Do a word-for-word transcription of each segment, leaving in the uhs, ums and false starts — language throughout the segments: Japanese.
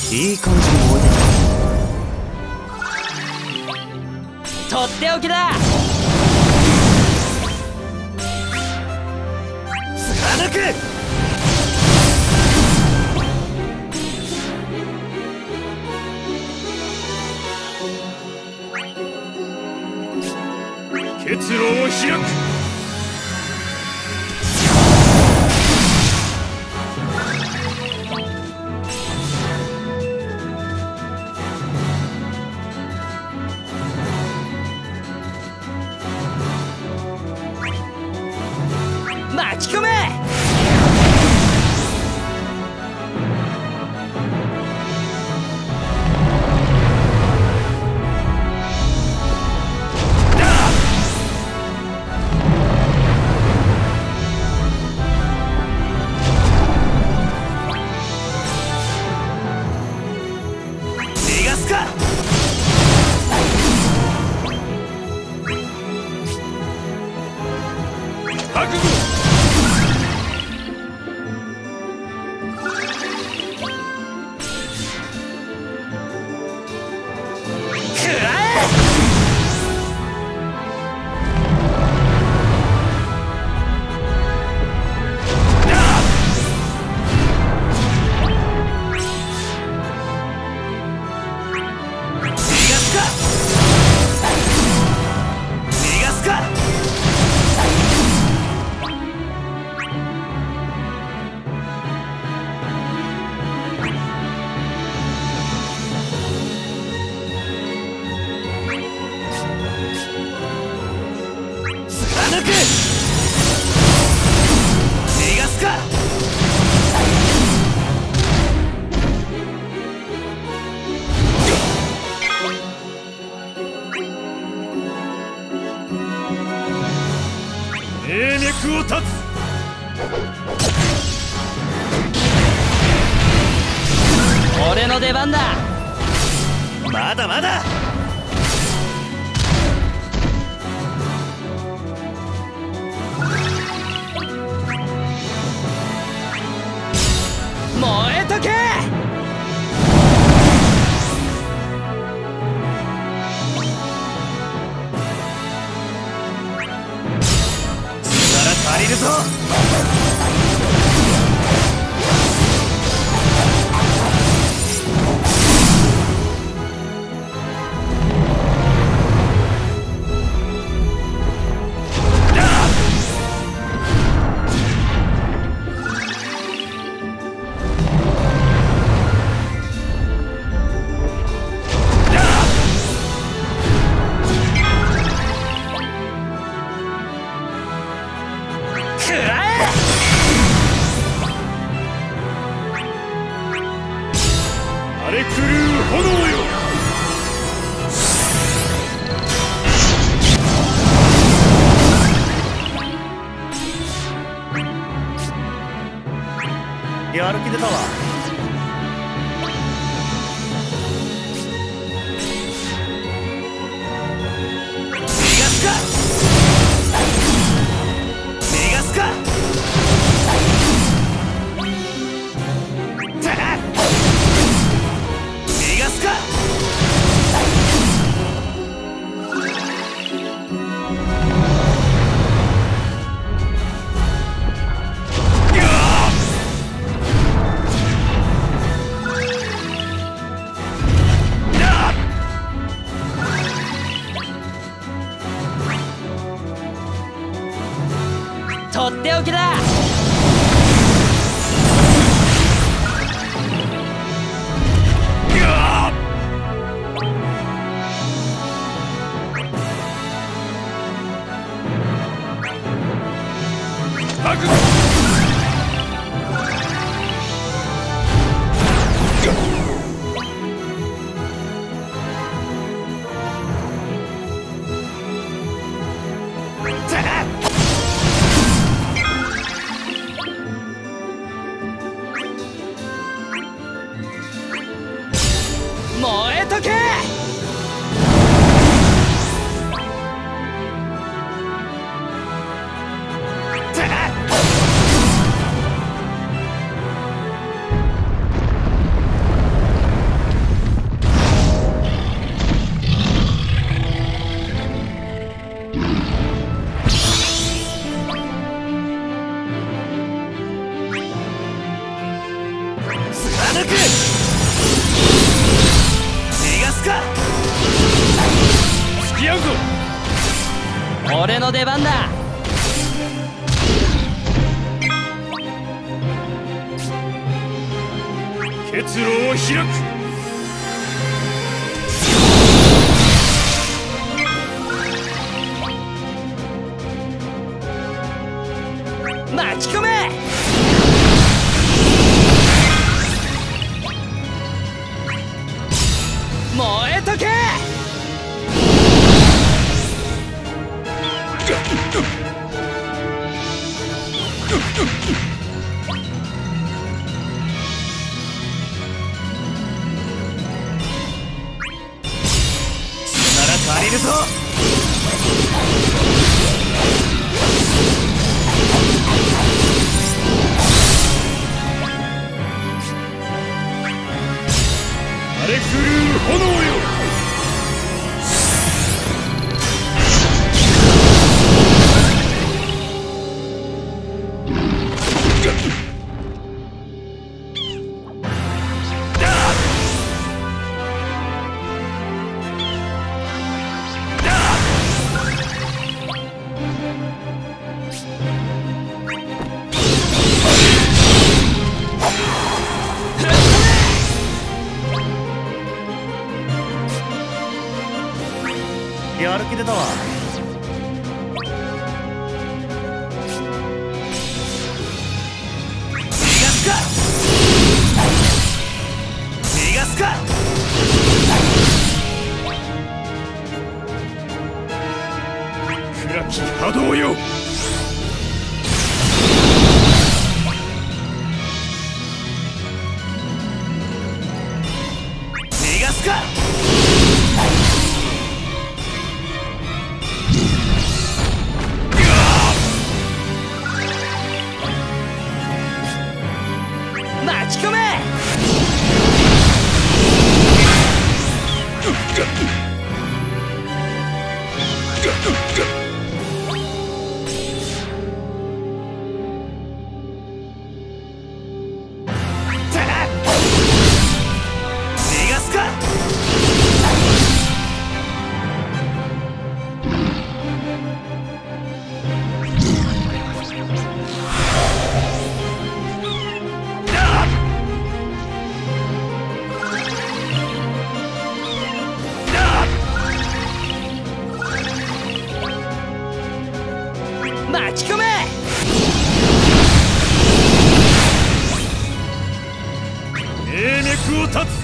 いい感じに燃えてた。とっておきだ。 貫く。 結露を開く。 巻き込め。 逃がすか。 覚悟。 貫く。逃がすか。 命脈を断つ。 俺の出番だ。 まだまだ。 燃えとけ。 力足りるぞ。 荒れ狂う炎よ。 やる気出たわ。逃がすか。逃がすか。逃がすか。 とっておきだ。 覚悟。 燃えとけ。 の出番だ。 結露を開く。 巻き込め。燃えとけ。 借りるぞ。 荒れ狂う炎よ。 やる気出たわ。逃がすか。逃がすか。 暗き波動よ。 逃がすか。 巻き込め。 逃がすか。 巻き込め。 命脈を断つ。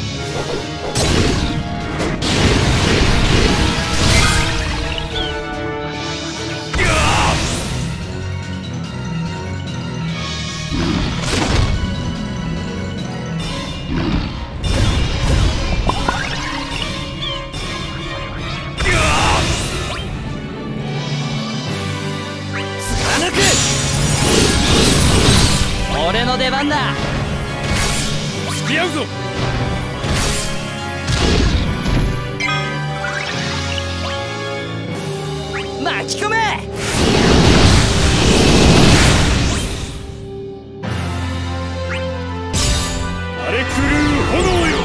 俺の出番だ。 付き合うぞ。 巻き込め。 荒れ狂う炎よ。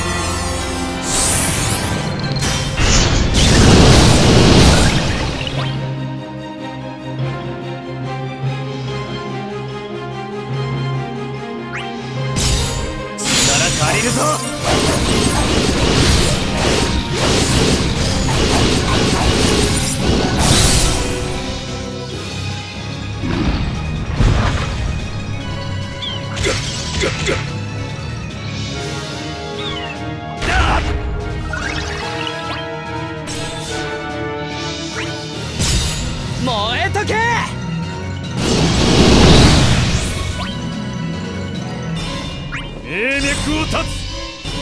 借りるぞ。 燃えとけ。 命脈を断つ。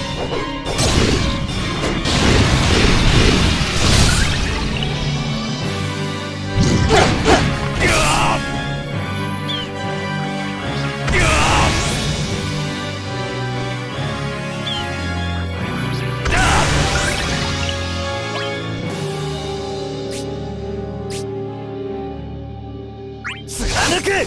貫く。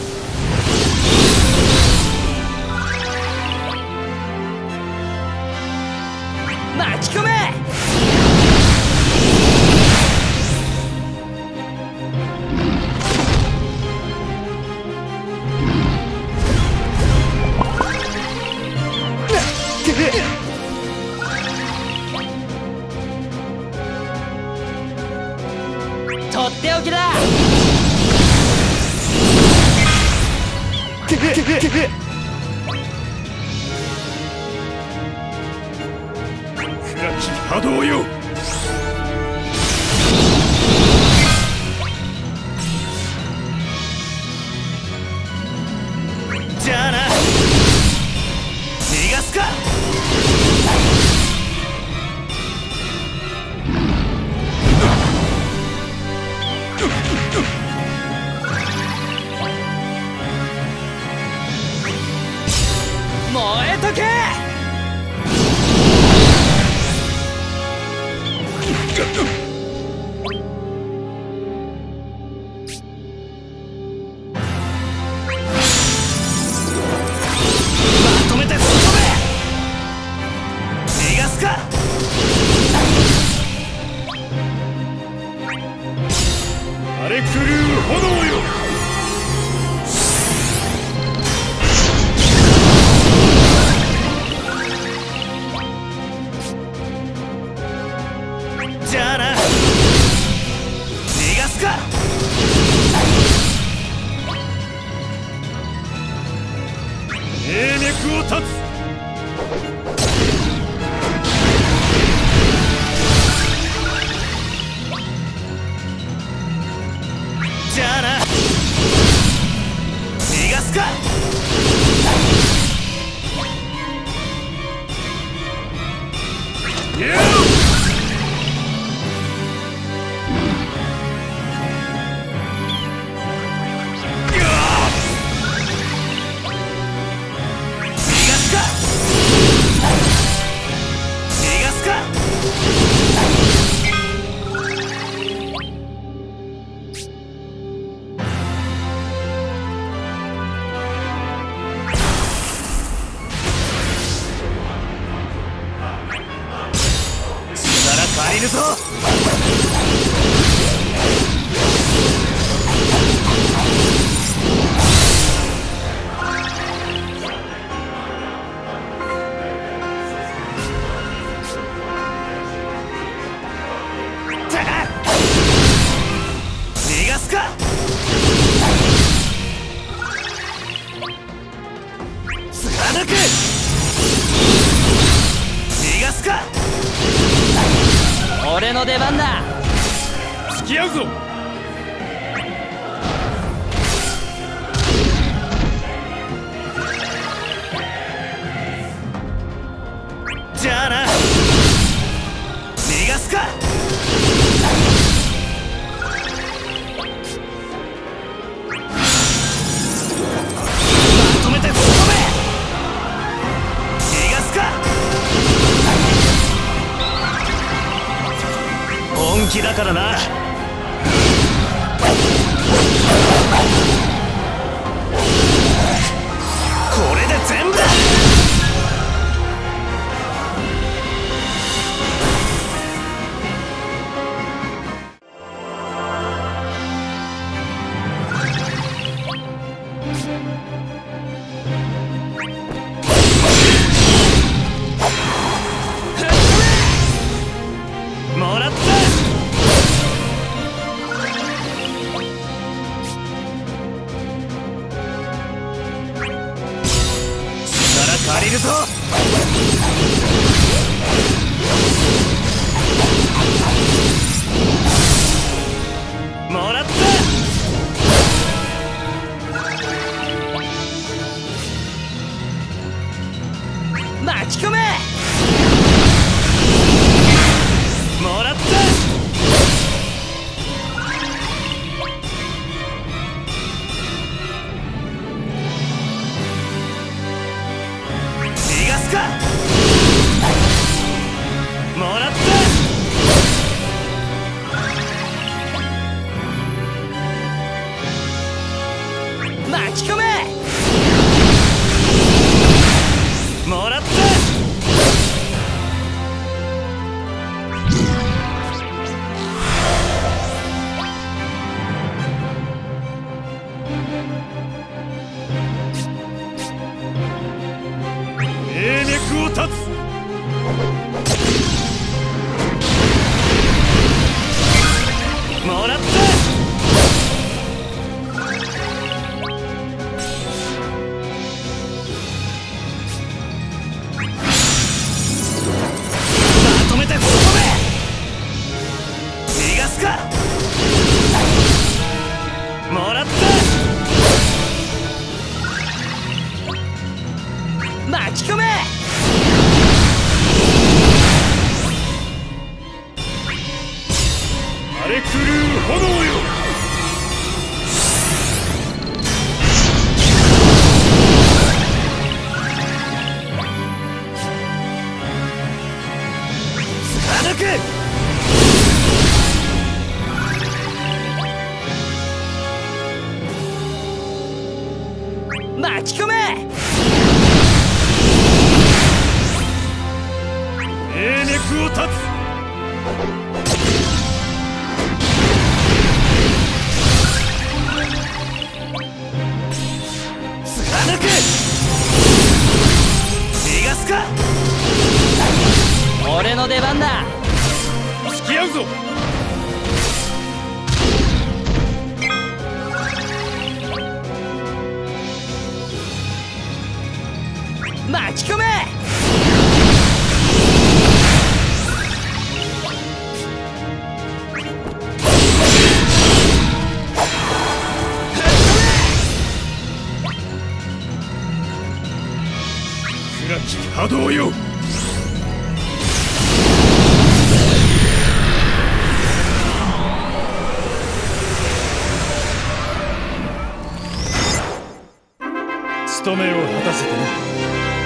巻き込め。 暗き波動よ。 じゃあな、逃がすか。 燃えとけ。 まとめて吹っ飛べ。逃がすか。 荒れ狂う炎よ。 じゃあな、逃がすか。 命脈を断つ。 じゃあな、逃がすか。 いや借りるぞ。逃がすか。貫く。逃がすか。 俺の出番だ。 付き合うぞ。 じゃあな、逃がすか。まとめて吹っ飛べ。逃がすか。本気だからな。これで全部だ。もらった。力借りるぞ。もらった。 巻き込め。 もらった。逃がすか。もらった。 巻き込め。 もらった。 命脈を断つ。 もらった。 巻き込め。 命脈を断つ。 貫く。逃がすか。 俺の出番だ。 付き合うぞ。 巻き込め。 暗き波動よ。務めを果たせてね。